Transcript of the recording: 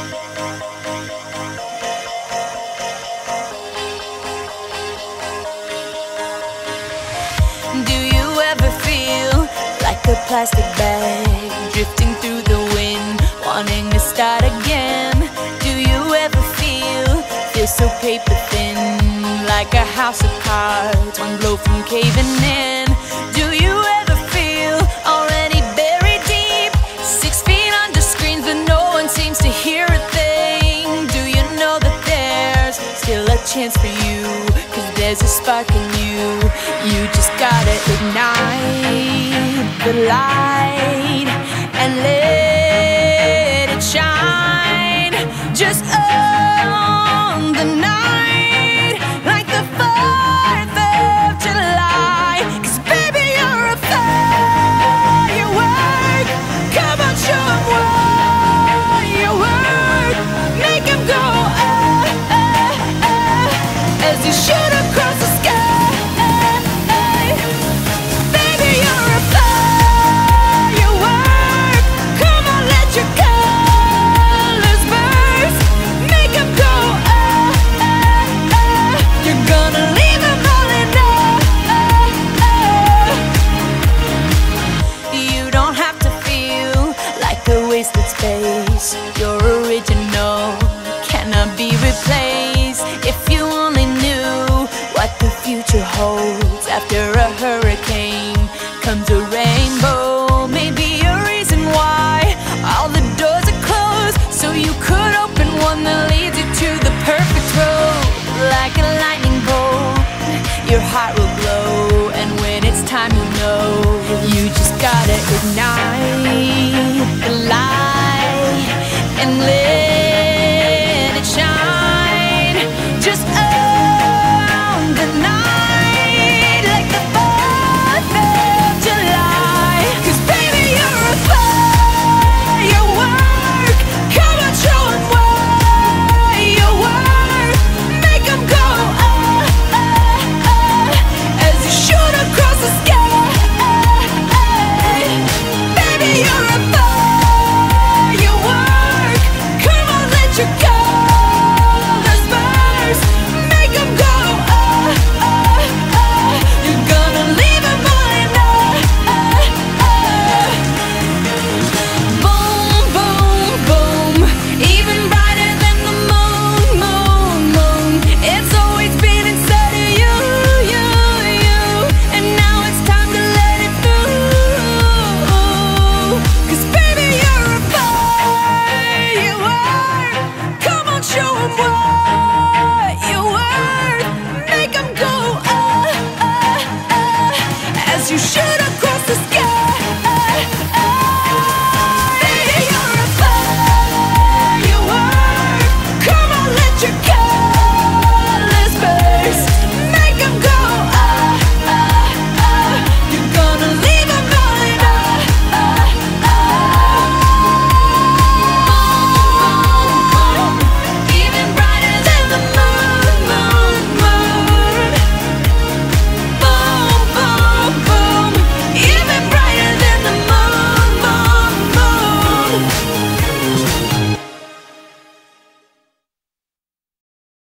Do you ever feel like a plastic bag drifting through the wind, wanting to start again? Do you ever feel so paper thin, like a house of cards, one blow from caving in? Do you ever feel already buried deep, 6 feet under screens but no one seems to hear a thing? Do you know that there's still a chance for you, 'cause there's a spark in you? You just gotta ignite the light and let it shine. Just own the night like the 4th of July. 'Cause baby, you're a firework. Come on, show 'em what you work. Make 'em go as you shoot across the sky. Wasted space, your original cannot be replaced. If you only knew what the future holds, after a hurricane comes a rainbow. Maybe a reason why all the doors are closed, so you could open one that leads you to the perfect road. Like a lightning bolt, your heart will glow, and when it's time, you know you just gotta ignite